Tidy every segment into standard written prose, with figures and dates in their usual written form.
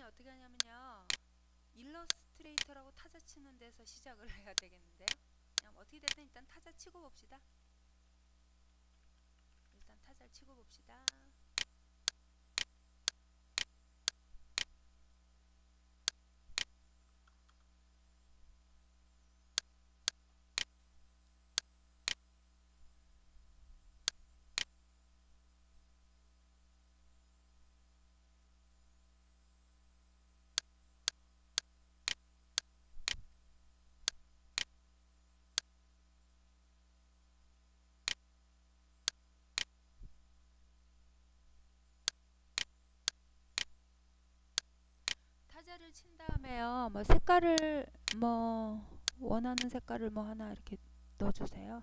어떻게 하냐면요. 일러스트레이터라고 타자 치는 데서 시작을 해야 되겠는데요. 그냥 어떻게 됐든 일단 타자 치고 봅시다. 일단 타자를 치고 봅시다. 타자를 친 다음에요. 뭐 색깔을 뭐 원하는 색깔을 뭐 하나 이렇게 넣어주세요.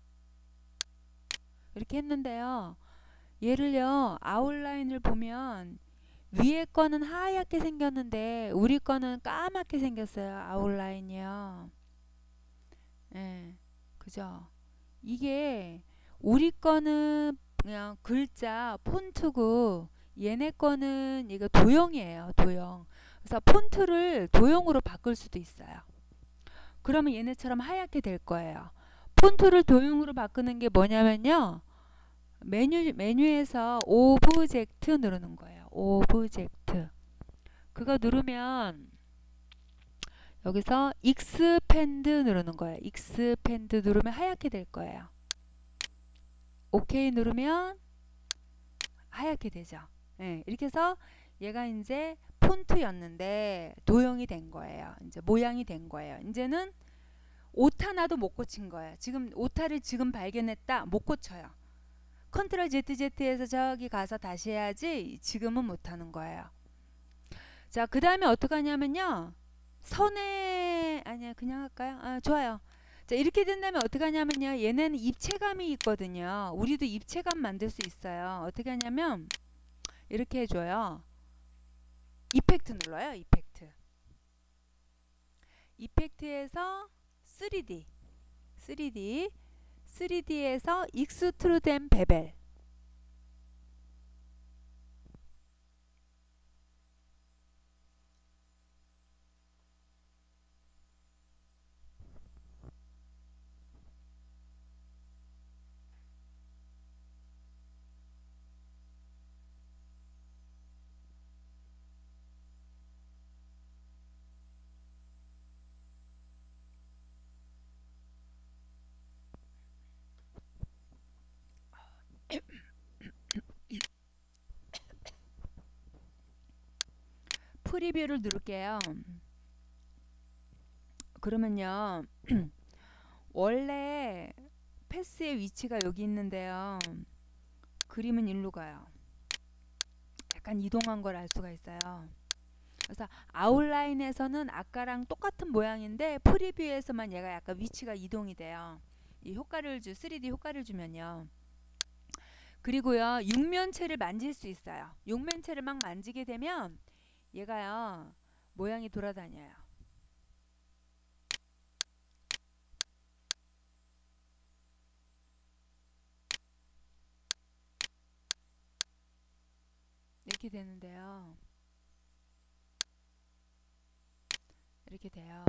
이렇게 했는데요. 얘를요 아웃라인을 보면 위에 거는 하얗게 생겼는데 우리 거는 까맣게 생겼어요. 아웃라인이요. 예, 그죠? 이게 우리 거는 그냥 글자 폰트고 얘네 거는 이거 도형이에요. 도형. 그래서 폰트를 도형으로 바꿀 수도 있어요. 그러면 얘네처럼 하얗게 될 거예요. 폰트를 도형으로 바꾸는 게 뭐냐면요. 메뉴에서 오브젝트 누르는 거예요. 오브젝트. 그거 누르면 여기서 익스펜드 누르는 거예요. 익스펜드 누르면 하얗게 될 거예요. 오케이 누르면 하얗게 되죠. 네, 이렇게 해서 얘가 이제 폰트였는데 도형이 된 거예요. 이제 모양이 된 거예요. 이제는 오타 나도 못 고친 거예요. 지금 오타를 지금 발견했다. 못 고쳐요. 컨트롤 ZZ에서 저기 가서 다시 해야지 지금은 못 하는 거예요. 자, 그 다음에 어떻게 하냐면요. 선에 아니야 그냥 할까요? 아, 좋아요. 자, 이렇게 된다면 어떻게 하냐면요. 얘는 입체감이 있거든요. 우리도 입체감 만들 수 있어요. 어떻게 하냐면 이렇게 해줘요. 이펙트 눌러요. 이펙트. 이펙트에서 3D 3D에서 익스트루된 베벨. 프리뷰를 누를게요. 그러면요. 원래 패스의 위치가 여기 있는데요. 그림은 일로 가요. 약간 이동한 걸 알 수가 있어요. 그래서 아웃라인에서는 아까랑 똑같은 모양인데 프리뷰에서만 얘가 약간 위치가 이동이 돼요. 이 효과를 3D 효과를 주면요. 그리고요. 육면체를 만질 수 있어요. 육면체를 막 만지게 되면 얘가요. 모양이 돌아다녀요. 이렇게 되는데요. 이렇게 돼요.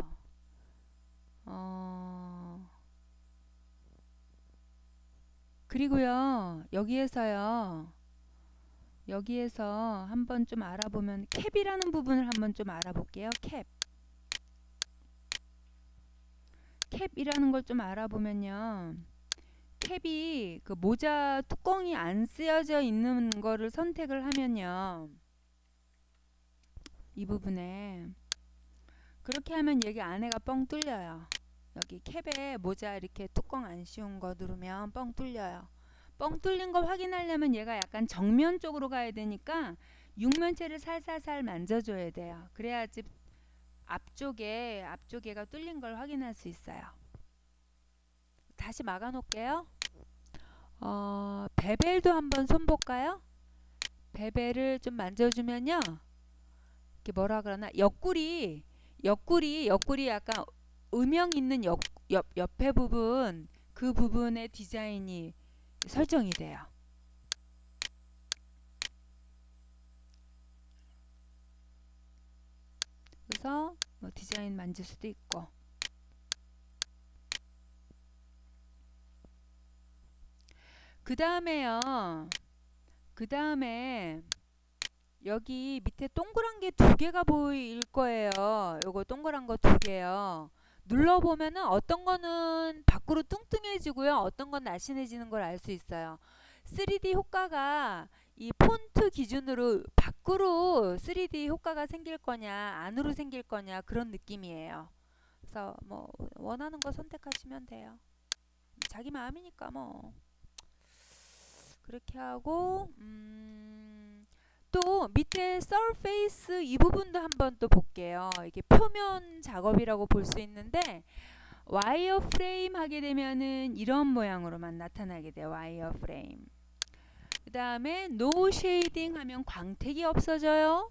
그리고요. 여기에서 한번 좀 알아보면 캡이라는 부분을 한번 좀 알아볼게요. 캡이라는 걸 좀 알아보면요. 캡이 그 모자 뚜껑이 안 쓰여져 있는 거를 선택을 하면요. 이 부분에 그렇게 하면 여기 안에가 뻥 뚫려요. 여기 캡에 모자 이렇게 뚜껑 안 씌운 거 누르면 뻥 뚫려요. 뻥 뚫린 거 확인하려면 얘가 약간 정면 쪽으로 가야 되니까 육면체를 살살살 만져줘야 돼요. 그래야지 앞쪽에가 뚫린 걸 확인할 수 있어요. 다시 막아 놓을게요. 베벨도 한번 손볼까요? 베벨을 좀 만져주면요. 이게 뭐라 그러나 옆구리 약간 음영 있는 옆에 부분 그 부분의 디자인이 설정이 돼요. 뭐 디자인 만질 수도 있고. 그 다음에요. 그 다음에 여기 밑에 동그란 게 두 개가 보일 거예요. 요거 동그란 거 두 개요. 눌러보면은 어떤 거는 밖으로 뚱뚱해지고요. 어떤 건 날씬해지는 걸 알 수 있어요. 3D 효과가 이 폰트 기준으로 밖으로 3D 효과가 생길 거냐, 안으로 생길 거냐 그런 느낌이에요. 그래서 뭐 원하는 거 선택하시면 돼요. 자기 마음이니까 뭐. 그렇게 하고 또 밑에 surface 이 부분도 한번 또 볼게요. 이게 표면 작업이라고 볼 수 있는데 와이어 프레임 하게 되면은 이런 모양으로만 나타나게 돼요. 와이어 프레임. 그 다음에 no shading 하면 광택이 없어져요.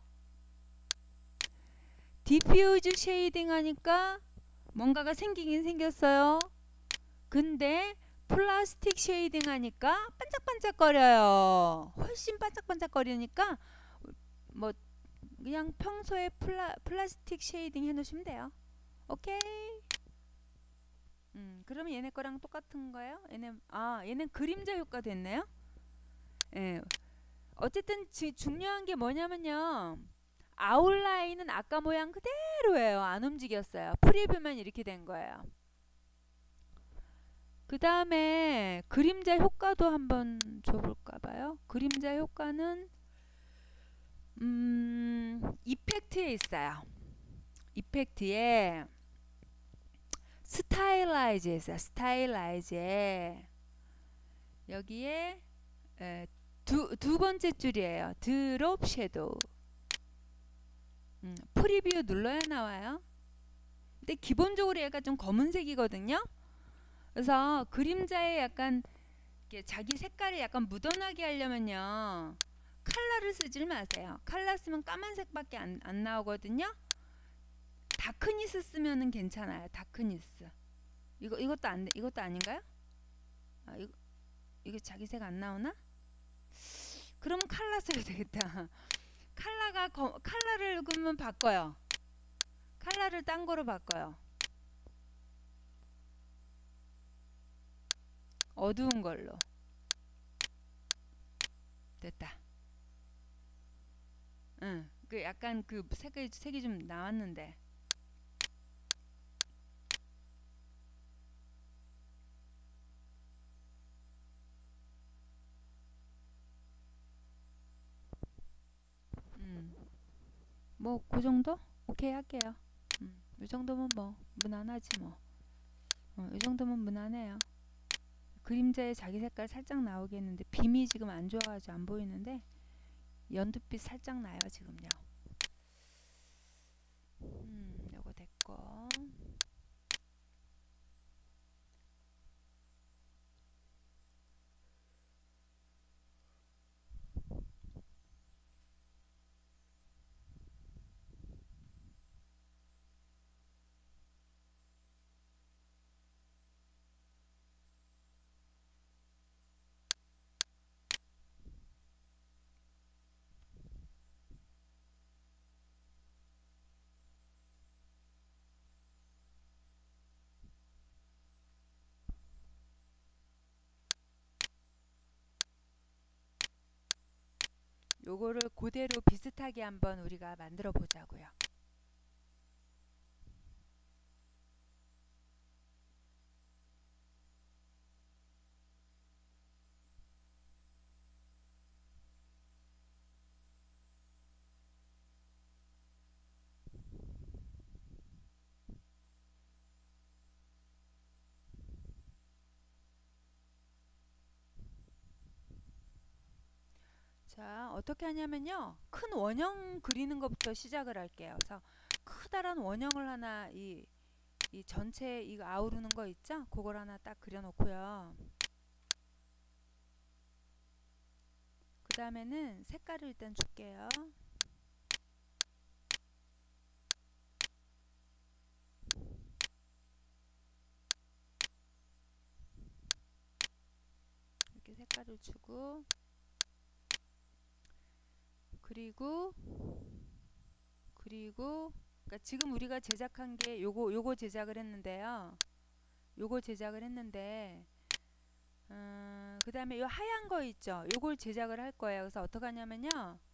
diffuse shading 하니까 뭔가가 생기긴 생겼어요. 근데 플라스틱 쉐이딩 하니까 반짝반짝거려요. 훨씬 반짝반짝거리니까 뭐 그냥 평소에 플라스틱 쉐이딩 해놓으시면 돼요. 오케이. 그러면 얘네 거랑 똑같은 거예요. 얘는 그림자 효과 됐네요. 예. 어쨌든 중요한 게 뭐냐면요. 아웃라인은 아까 모양 그대로예요. 안 움직였어요. 프리뷰만 이렇게 된 거예요. 그 다음에 그림자 효과도 한번 줘볼까 봐요. 그림자 효과는 이펙트에 있어요. 이펙트에 스타일라이즈에 있어요. 스타일라이즈에 여기에 두 번째 줄이에요. 드롭 섀도우. 프리뷰 눌러야 나와요. 근데 기본적으로 얘가 좀 검은색이거든요. 그래서 그림자에 약간 자기 색깔을 약간 묻어나게 하려면요. 칼라를 쓰지 마세요. 칼라 쓰면 까만색밖에 안 나오거든요. 다크니스 쓰면은 괜찮아요. 다크니스. 이것도 아닌가요? 이거 자기 색 안 나오나? 그러면 칼라 써야 되겠다. 칼라를 그러면 바꿔요. 칼라를 딴 거로 바꿔요. 어두운 걸로. 됐다. 응. 그 약간 그 색이 좀 나왔는데. 뭐 그 정도? 오케이 할게요. 이 정도면 뭐 무난하지 뭐. 이 정도면 무난해요. 그림자에 자기 색깔 살짝 나오겠는데 빔이 지금 안 좋아가지고 안 보이는데 연두빛 살짝 나요 지금요. 요거 됐고. 요거를 그대로 비슷하게 한번 우리가 만들어 보자고요. 자, 어떻게 하냐면요. 큰 원형 그리는 것부터 시작을 할게요. 그래서 커다란 원형을 하나 이 전체 이거 아우르는 거 있죠? 그걸 하나 딱 그려 놓고요. 그 다음에는 색깔을 일단 줄게요. 이렇게 색깔을 주고 그리고 그러니까 지금 우리가 제작한 게 요거 제작을 했는데요. 요거 제작을 했는데 그 다음에 요 하얀 거 있죠. 요걸 제작을 할 거예요. 그래서 어떻게 하냐면요.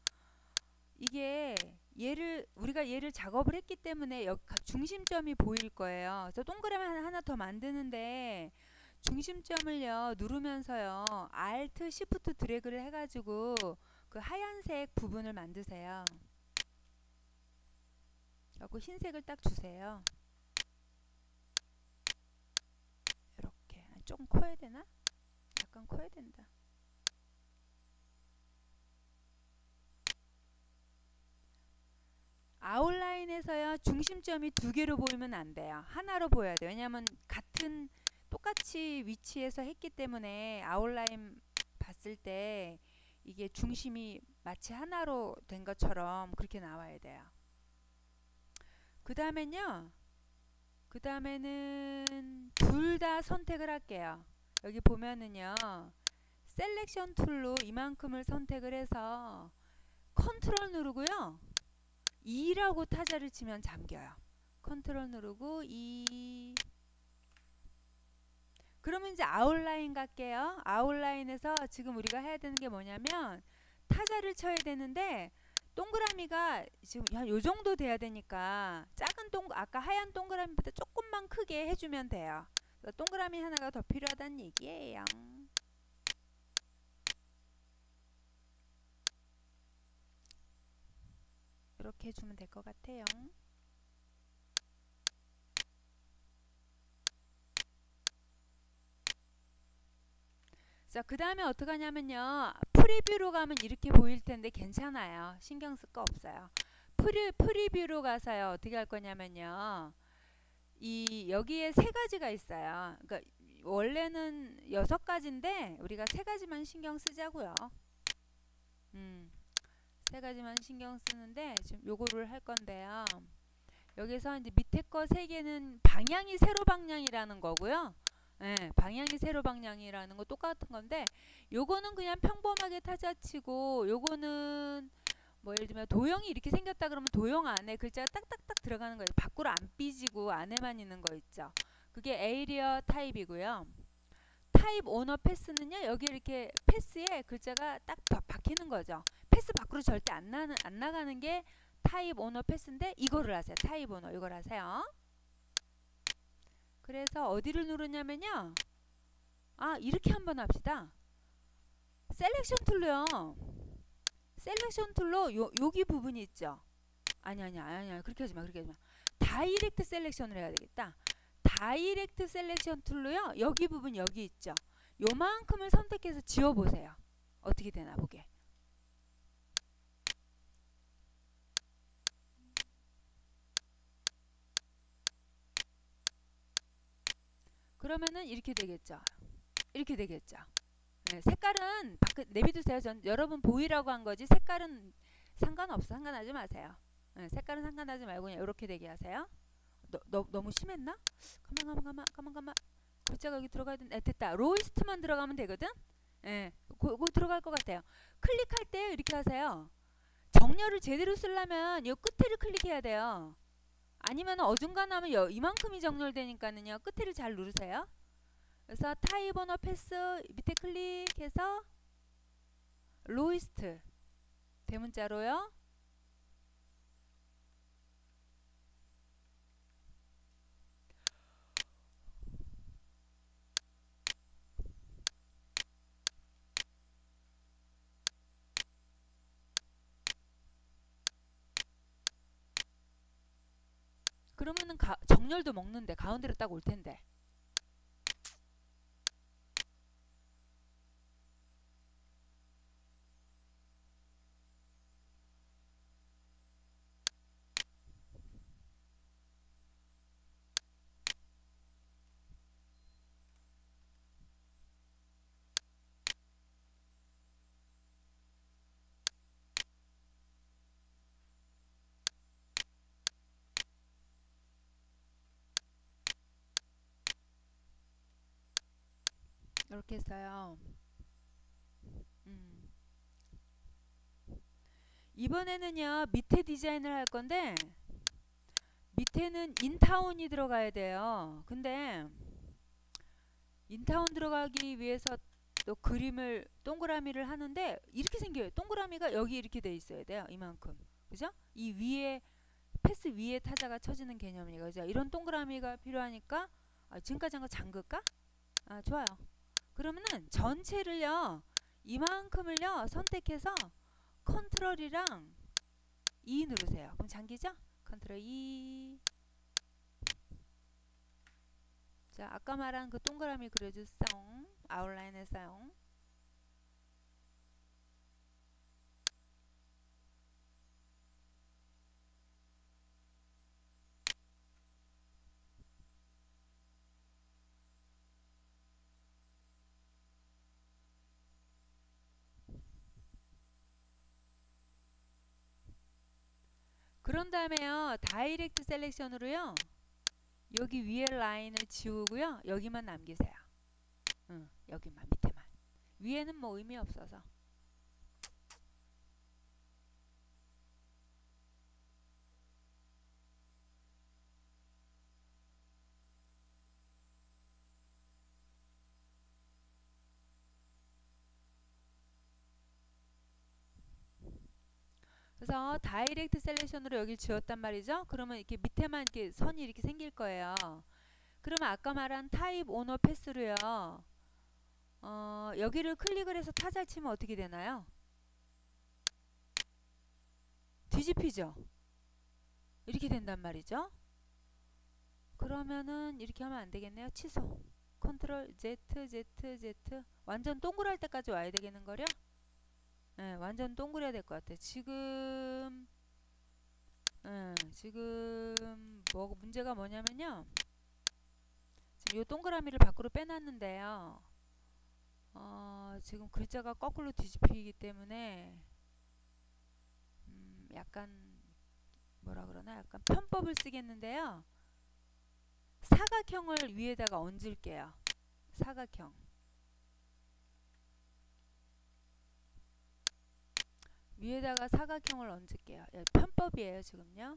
이게 우리가 얘를 작업을 했기 때문에 중심점이 보일 거예요. 그래서 동그라미 하나 더 만드는데 중심점을요 누르면서요 Alt Shift 드래그를 해가지고 그 하얀색 부분을 만드세요. 그리고 흰색을 딱 주세요. 이렇게 좀 커야 되나? 약간 커야 된다. 아웃라인에서요 중심점이 두 개로 보이면 안 돼요. 하나로 보여야 돼요. 왜냐하면 똑같이 위치에서 했기 때문에 아웃라인 봤을 때 이게 중심이 마치 하나로 된 것처럼 그렇게 나와야 돼요. 그 다음에는 둘 다 선택을 할게요. 여기 보면은요 셀렉션 툴로 이만큼을 선택을 해서 컨트롤 누르고요 2라고 타자를 치면 잠겨요. 컨트롤 누르고 2. 그러면 이제 아웃라인 갈게요. 아웃라인에서 지금 우리가 해야 되는 게 뭐냐면 타자를 쳐야 되는데 동그라미가 지금 한 요 정도 돼야 되니까 아까 하얀 동그라미보다 조금만 크게 해주면 돼요. 동그라미 하나가 더 필요하다는 얘기예요. 이렇게 해주면 될 것 같아요. 자, 그 다음에 어떻게 하냐면요. 프리뷰로 가면 이렇게 보일 텐데 괜찮아요. 신경 쓸 거 없어요. 프리뷰로 가서요. 어떻게 할 거냐면요. 여기에 세 가지가 있어요. 그러니까 원래는 6가지인데 우리가 세 가지만 신경 쓰자고요. 세 가지만 신경 쓰는데 지금 요거를 할 건데요. 여기서 이제 밑에 거 세 개는 방향이 세로 방향이라는 거고요. 네, 방향이 세로 방향이라는 거 똑같은 건데 요거는 그냥 평범하게 타자치고 요거는 뭐 예를 들면 도형이 이렇게 생겼다 그러면 도형 안에 글자가 딱딱딱 들어가는 거예요. 밖으로 안 삐지고 안에만 있는 거 있죠. 그게 에이리어 타입이고요. 타입 오너 패스는요. 여기 이렇게 패스에 글자가 딱 박히는 거죠. 패스 밖으로 절대 안 나가는 게 타입 오너 패스인데 이거를 하세요. 타입 오너 이걸 하세요. 그래서 어디를 누르냐면요. 이렇게 한번 합시다. 셀렉션 툴로요. 셀렉션 툴로 여기 부분이 있죠. 아니 그렇게 하지 마. 다이렉트 셀렉션을 해야 되겠다. 다이렉트 셀렉션 툴로요. 여기 부분 여기 있죠. 요만큼을 선택해서 지워 보세요. 어떻게 되나 보게. 그러면은 이렇게 되겠죠. 네, 색깔은 내비두세요. 여러분 보이라고 한 거지 색깔은 상관하지 마세요. 네, 색깔은 상관하지 말고 그냥 이렇게 되게 하세요. 너무 심했나? 가만. 글자가 여기 들어가야 되는데 됐다. 로이스트만 들어가면 되거든. 그거 들어갈 것 같아요. 클릭할 때 이렇게 하세요. 정렬을 제대로 쓰려면 이 끝에를 클릭해야 돼요. 아니면 어중간하면 이만큼이 정렬되니까는요. 끝에를 잘 누르세요. 그래서 타입 오너 패스 밑에 클릭해서 로이스트 대문자로요. 그러면은 정렬도 먹는데 가운데로 딱 올 텐데. 이렇게 했어요. 이번에는요 밑에 디자인을 할 건데 밑에는 인타운이 들어가야 돼요. 근데 인타운 들어가기 위해서 또 그림을 동그라미를 하는데 이렇게 생겨요. 동그라미가 여기 이렇게 돼 있어야 돼요. 이만큼. 그죠? 이 위에 패스 위에 타자가 쳐지는 개념이니까. 그죠? 이런 동그라미가 필요하니까 지금까지 한 거 잠글까? 좋아요. 그러면은 전체를요. 이만큼을요. 선택해서 컨트롤이랑 E 누르세요. 그럼 잠기죠? 컨트롤 E. 자, 아까 말한 그 동그라미 그려주세요. 아웃라인 했어요. 그런 다음에요. 다이렉트 셀렉션으로요. 여기 위에 라인을 지우고요. 여기만 남기세요. 여기만 밑에만. 위에는 뭐 의미 없어서. 그래서 다이렉트 셀렉션으로 여기를 지웠단 말이죠. 그러면 이렇게 밑에만 이렇게 선이 이렇게 생길 거예요. 그러면 아까 말한 타입 오너 패스로요. 여기를 클릭을 해서 타자를 치면 어떻게 되나요? 뒤집히죠. 이렇게 된단 말이죠. 그러면은 이렇게 하면 안 되겠네요. 취소. 컨트롤 Z 완전 동그랄 때까지 와야 되겠는걸요? 네, 완전 동그래야 될 것 같아. 지금 뭐 문제가 뭐냐면요. 지금 이 동그라미를 밖으로 빼놨는데요. 지금 글자가 거꾸로 뒤집히기 때문에 약간 뭐라 그러나 약간 편법을 쓰겠는데요. 사각형을 위에다가 얹을게요. 사각형. 위에다가 사각형을 얹을게요. 편법이에요 지금요.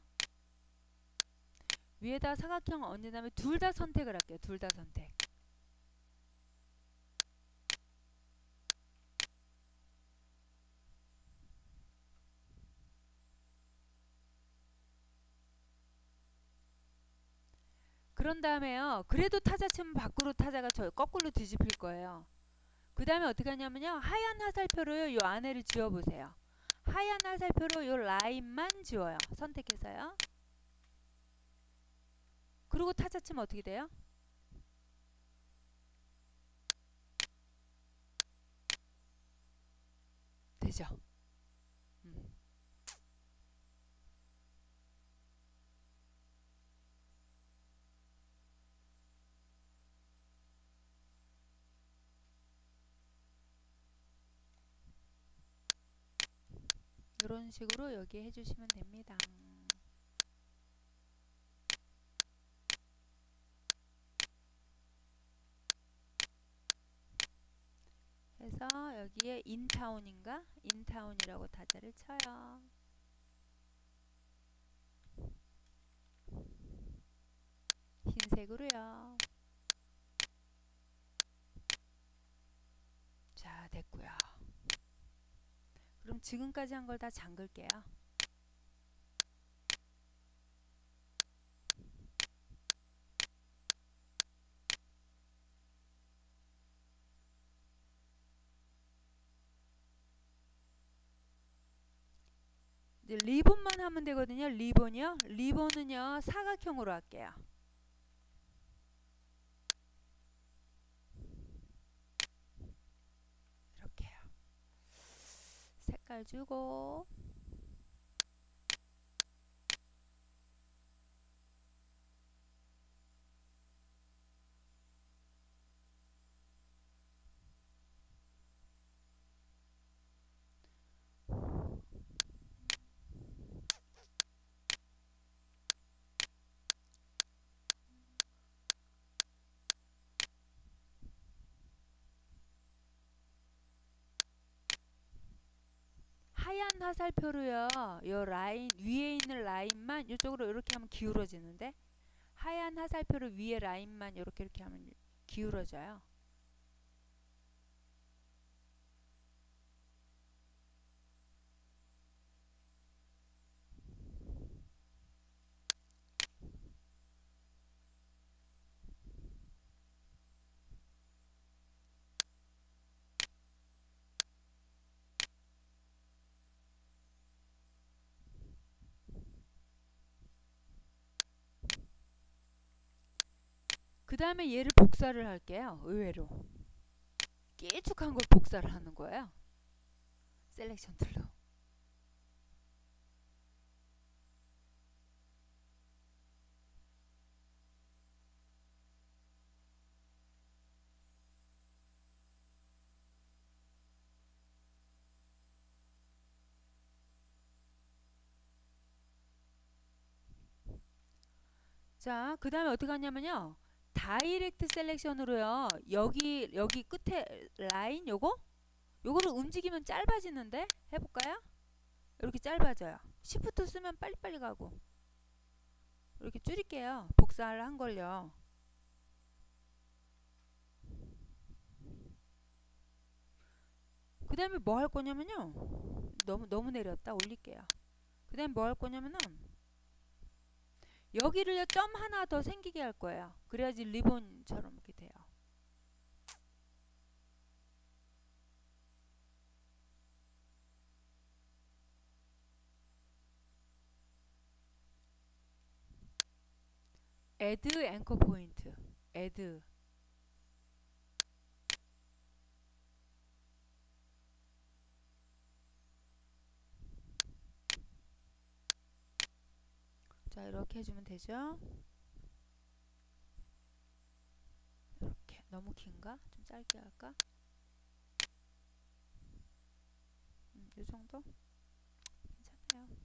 위에다 사각형을 얹은 다음에 둘 다 선택을 할게요. 둘 다 선택. 그런 다음에요. 그래도 타자 치면 밖으로 타자가 저 거꾸로 뒤집힐 거예요. 그 다음에 어떻게 하냐면요. 하얀 화살표로 요 안에를 지워보세요. 하얀 화살표로 요 라인만 지워요. 선택해서요. 그리고 타자 치면 어떻게 돼요? 되죠. 이런 식으로 여기 해주시면 됩니다. 해서 여기에 인타운인가? 인타운이라고 타자를 쳐요. 흰색으로요. 자, 됐고요. 그럼 지금까지 한 걸 다 잠글게요. 이제 리본만 하면 되거든요. 리본이요. 리본은요. 사각형으로 할게요. 이렇게요. 색깔 주고 하얀 하얀 화살표로요. 요 라인 위에 있는 라인만 이쪽으로 이렇게 하면 기울어지는데 하얀 화살표로 위에 라인만 이렇게 하면 기울어져요. 그 다음에 얘를 복사를 할게요. 의외로 길쭉한 걸 복사를 하는 거예요. 셀렉션 툴로. 자, 그 다음에 어떻게 하냐면요. 다이렉트 셀렉션으로요. 여기 끝에 라인 요거를 움직이면 짧아지는데 해볼까요? 이렇게 짧아져요. 시프트 쓰면 빨리빨리 가고. 이렇게 줄일게요. 복사를 한 걸요. 그 다음에 뭐 할 거냐면요. 너무 내렸다. 올릴게요. 그 다음에 뭐 할 거냐면은 여기를요 점 하나 더 생기게 할 거예요. 그래야지 리본처럼 이렇게 돼요. add 앵커 포인트. add. 자, 이렇게 해주면 되죠. 이렇게 너무 긴가? 좀 짧게 할까? 이 정도? 괜찮아요.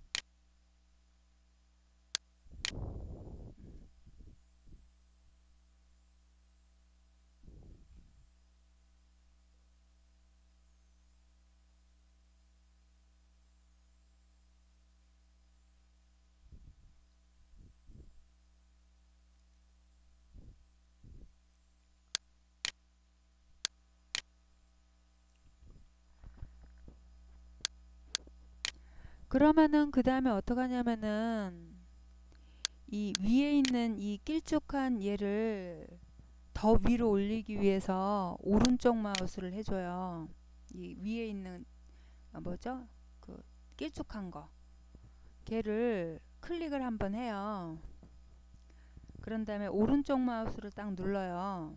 그러면은 그 다음에 어떻게 하냐면은 이 위에 있는 이 길쭉한 얘를 더 위로 올리기 위해서 오른쪽 마우스를 해줘요. 이 위에 있는 뭐죠? 그 길쭉한 거 걔를 클릭을 한번 해요. 그런 다음에 오른쪽 마우스를 딱 눌러요.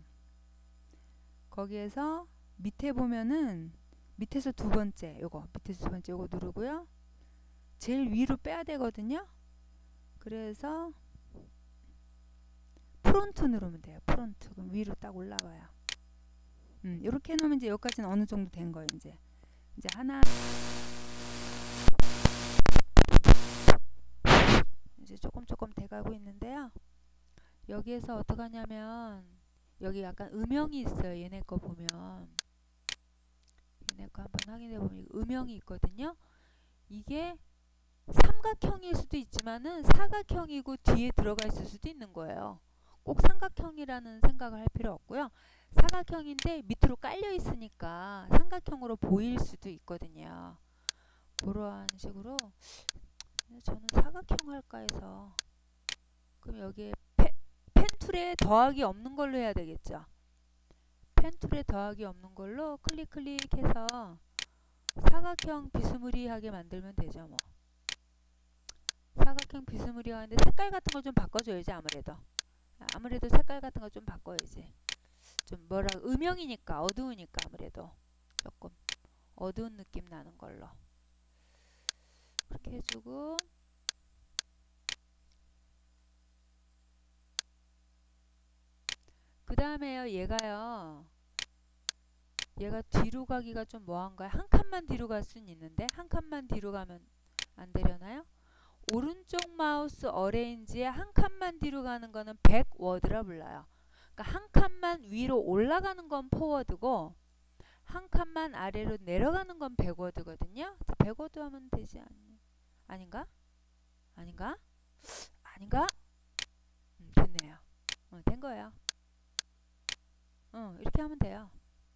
거기에서 밑에 보면은 밑에서 두 번째 요거 밑에서 두 번째 요거 누르고요. 제일 위로 빼야 되거든요. 그래서 프론트 누르면 돼요. 프론트. 그럼 위로 딱 올라와요. 이렇게 해놓으면 이제 여기까지는 어느 정도 된 거예요. 이제 하나 이제 조금 돼가고 있는데요. 여기에서 어떻게 하냐면 여기 약간 음영이 있어요. 얘네 거 보면 얘네 거 한번 확인해 보면 음영이 있거든요. 이게 삼각형일 수도 있지만은 사각형이고 뒤에 들어가 있을 수도 있는 거예요. 꼭 삼각형이라는 생각을 할 필요 없고요. 사각형인데 밑으로 깔려 있으니까 삼각형으로 보일 수도 있거든요. 그러한 식으로 저는 사각형 할까 해서 그럼 여기에 펜 툴에 더하기 없는 걸로 해야 되겠죠. 펜 툴에 더하기 없는 걸로 클릭해서 사각형 비스무리하게 만들면 되죠. 뭐 사각형 비스무리하는데 색깔 같은 걸 좀 바꿔줘야지. 아무래도 색깔 같은 거 좀 바꿔야지. 좀 음영이니까 어두우니까 아무래도 조금 어두운 느낌 나는 걸로 그렇게 해주고, 그 다음에요 얘가 뒤로 가기가 좀 뭐한가요? 한 칸만 뒤로 갈 수는 있는데 한 칸만 뒤로 가면 안 되려나요? 오른쪽 마우스 어레인지에 한 칸만 뒤로 가는 거는 백워드라 불러요. 그러니까 한 칸만 위로 올라가는 건 포워드고 한 칸만 아래로 내려가는 건 백워드거든요. 백워드 하면 되지 아닌가? 아닌가? 아닌가? 됐네요. 된 거예요. 이렇게 하면 돼요.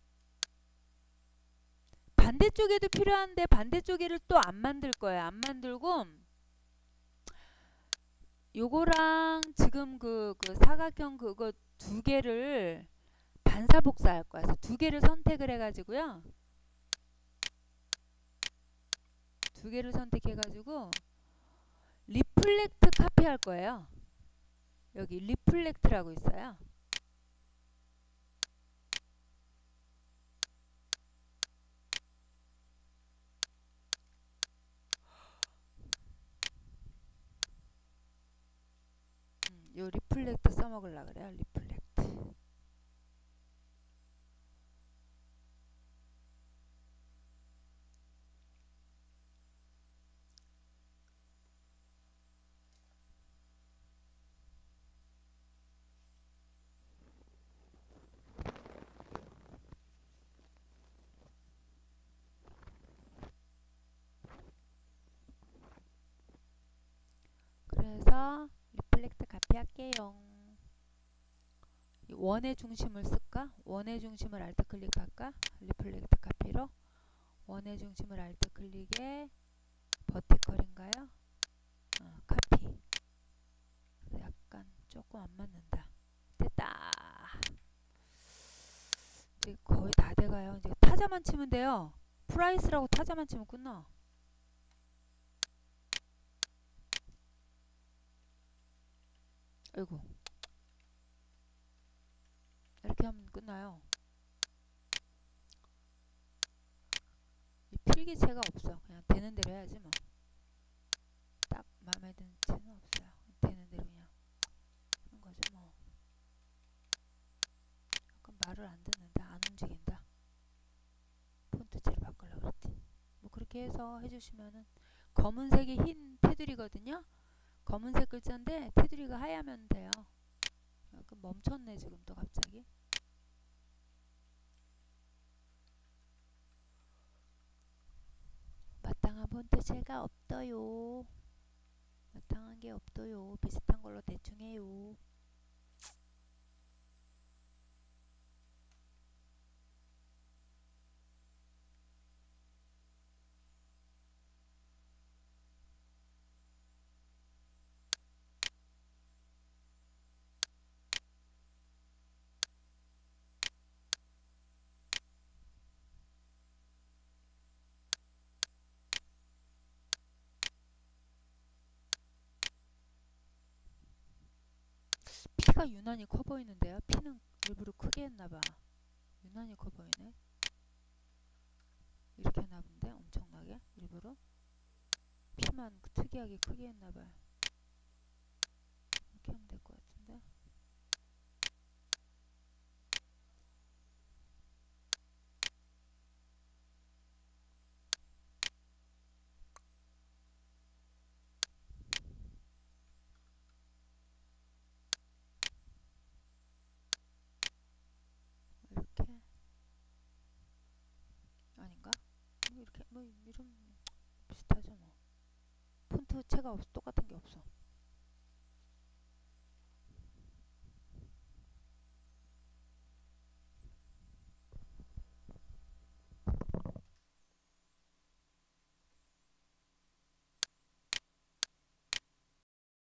반대쪽에도 필요한데 반대쪽에를 또 안 만들 거예요. 안 만들고 요거랑 지금 그 사각형 그거 두 개를 반사복사 할 거야. 그래서 두 개를 선택을 해가지고요. 두 개를 선택해가지고 리플렉트 카피 할 거예요. 여기 리플렉트라고 있어요. 요 리플렉트 써먹으려 그래요. 리플렉트. 그래서 리플렉트 카피 할게요. 원의 중심을 쓸까? 원의 중심을 알트 클릭할까? 리플렉트 카피로 원의 중심을 알트 클릭에 버티컬인가요? 카피. 약간 조금 안 맞는다. 됐다. 이제 거의 다 돼가요. 이제 타자만 치면 돼요. 프라이스라고 타자만 치면 끝나. 아이고. 이렇게 하면 끝나요. 이 필기체가 없어. 그냥 되는 대로 해야지 뭐. 딱 마음에 드는 체는 없어요. 되는 대로 그냥 하는 거죠 뭐. 약간 말을 안 듣는다. 안 움직인다. 폰트체를 바꾸려고 그랬지. 뭐 그렇게 해서 해주시면은 검은색이 흰 테두리거든요. 검은색 글자인데 테두리가 하얗면 돼요. 약간 멈췄네 지금 또 갑자기. 마땅한 폰트체가 없어요. 마땅한 게 없어요. 비슷한 걸로 대충 해요. P가 유난히 커 보이는데요. P는 일부러 크게 했나봐. 유난히 커 보이네. 이렇게 했나 본데 엄청나게 일부러 P만 특이하게 크게 했나봐요. 이렇게 하면 될 것 같은데. 이렇게 아닌가? 뭐 이렇게 뭐 이런 비슷하죠 뭐. 폰트체가 똑같은 게 없어.